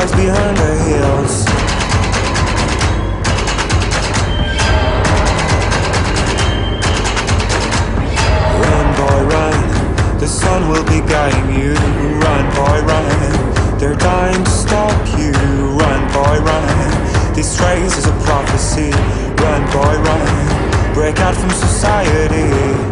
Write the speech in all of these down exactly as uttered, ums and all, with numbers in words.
hides behind her heels. Run, boy, run. The sun will be guiding you. Run, boy, run. They're dying to stop you. Run, boy, run. This race is a prophecy. Run, boy, run. Break out from society.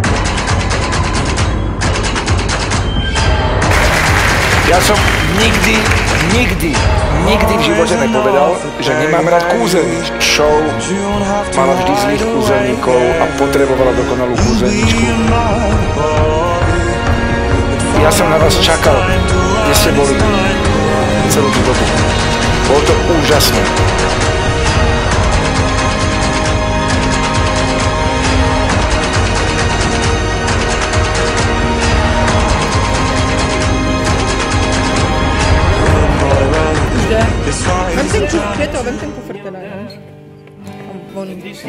Ja som nikdy, nikdy, nikdy v živote nepovedal, že nemám rád kúzelník. Show mala vždy zlých kúzelníkov a potrebovala dokonalú kúzelníčku. Ja som na vás čakal, kde ste boli celú tú dobu. Bolo to úžasné. Vem ten čup, je to, vem ten kufr teda, jo. On.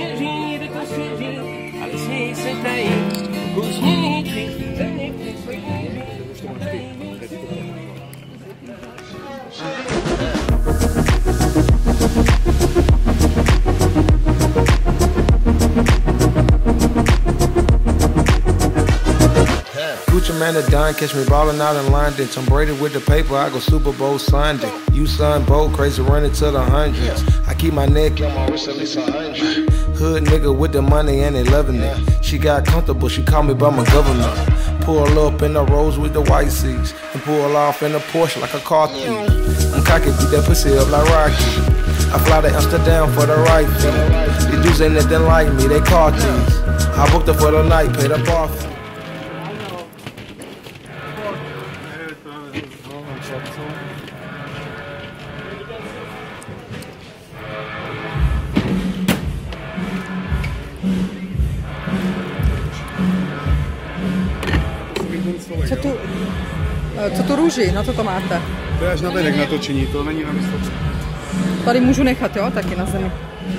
Gucci Mane done, catch me ballin' out in London. Tom Brady with the paper, I go Super Bowl Sunday. You son Bo, crazy running to the hundreds. I keep my neck on my wrist at least a hundred. Hood nigga with the money and they loving it. She got comfortable, she called me by my government. Pull up in the Rolls with the white seats and pull off in a Porsche like a car thief. I'm cocky, beat that pussy up like Rocky. I fly to Amsterdam for the right fee. These dudes ain't nothing like me, they car thieves. I booked her for the night, paid a bar fee. Co tu, co tu růži, na co to máte? To je až na venek natočení, to není na místo. Tady můžu nechat, jo, taky na zemi.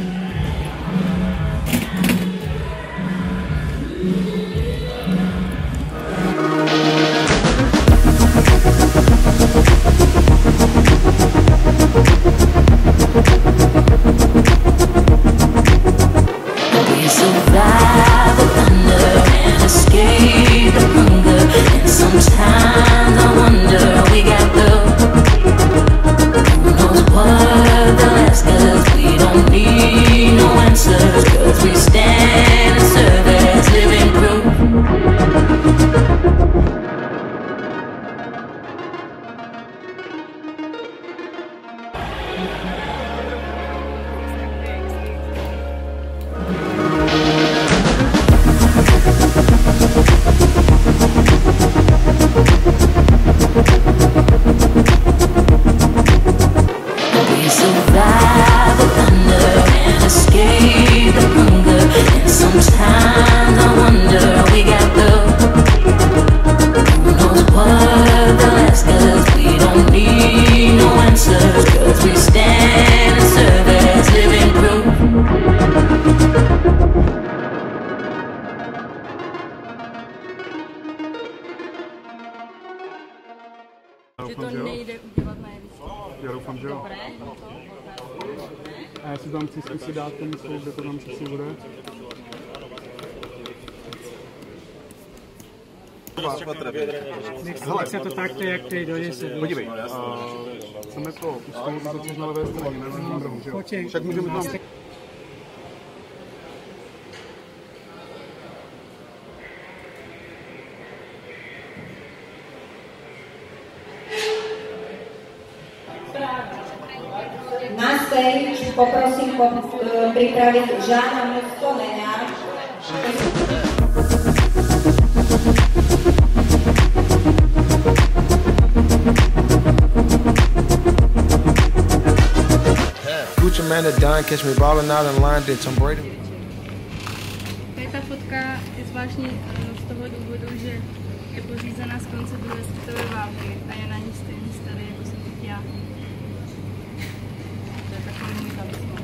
Že to nejde udělat na jevici. Já doufám, že jo. A já si tam chci zkusit dát ten svůj, kde to tam přesně bude. Nech se to takto, jak ty do něj sedíš. Podívej, chceme to ustoupit, to což na levé straně, na levém rohu, že jo? Však můžeme tam... Na stage poprosím připravit Žána Muskonena. Gucci Mane done, catch me ballin' out in London. Tom Brady. Tady ta fotka je zvláštní z toho důvodu, že je pořízena z konce druhé světové války a je na ní stejný starý, jako jsem teď já. To je takový můj talisman.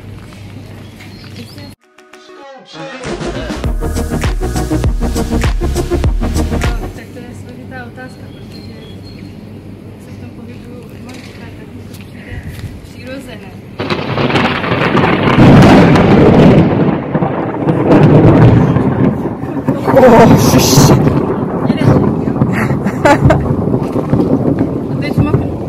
No, tak to je složitá otázka, protože se v tom pohybuju od malička, tak mi to přijde se hned. Oh, shit. A teď moknu.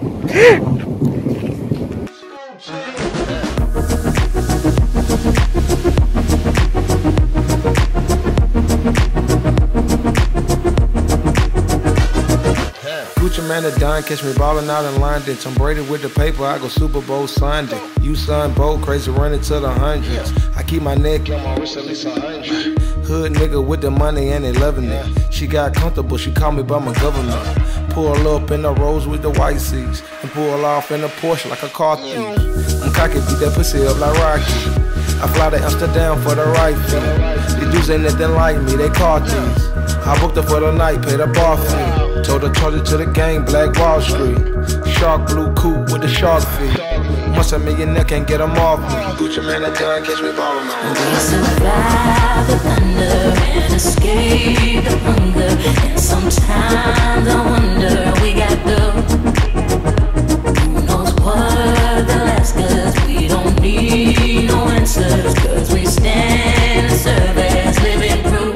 Gucci Mane done, catch me ballin' out in London. Tom Brady with the paper, I go Super Bowl Sunday. You son Bolt, crazy running to the hundreds. I keep my neck on my wrist at least a hundred. Hood nigga with the money and they loving it. She got comfortable, she called me by my government. Pull up in the Rolls with the white seats and pull off in a Porsche like a car thief. I'm cocky, beat that pussy up like Rocky. I fly to Amsterdam for the right fee. These dudes ain't nothing like me, they car thieves. I booked her for the night, paid a bar fee. Told her charge it to the gang, Black Wall Street. Shark blue coupe with the shark feet. Once a millionaire can't get them off me. Gucci Mane done, catch me ballin' on. We survive the thunder and escape the hunger. And sometimes I wonder we got the who knows what they'll ask us. We don't need no answers, cause we stand and serve as living proof.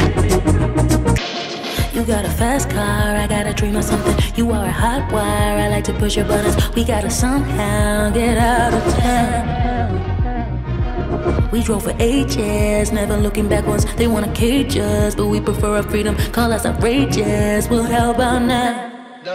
You got a fast car, I got a dream of something. You are a hot wire, I like to push your buttons. We gotta somehow get out of town. We drove for ages, never looking backwards. They wanna cage us, but we prefer our freedom. Call us outrageous, well how about now?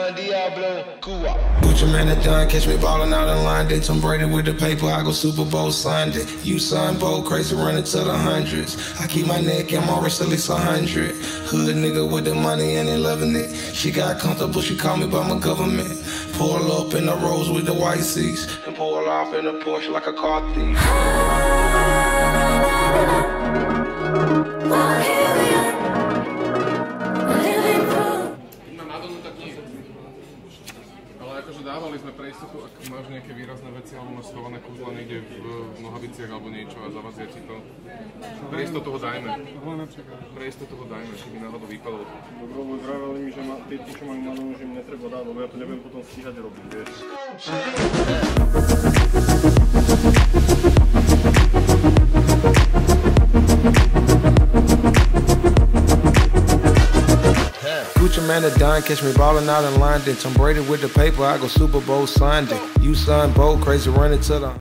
Gucci Mane done, catch me ballin' out in London. Tom Brady with the paper, I go Super Bowl Sunday. You son Bolt, crazy running to the hundreds. I keep my neck and my wrist at least a hundred. Hood nigga with the money and they loving it. She got comfortable, she called me by my government. Pull up in the Rolls with the white seats and pull off in a Porsche like a car thief. Akože dávali sme pre istotu, ak máš nejaké výrazné veci alebo máš schované kúzla niekde v nohaviciach alebo niečo a zavazia ti to. Pre istotu ho dajme. Pre istotu ho dajme, či by náhodou vypadol. Dobro, lebo vraveli mi, že ma, tí, čo majú malú, že mi netreba dať, lebo ja to nebudem potom stíhať robiť, vieš. Gucci Mane done, catch me ballin' out in London. Tom Brady with the paper, I go Super Bowl Sunday. You son Bolt, crazy running to the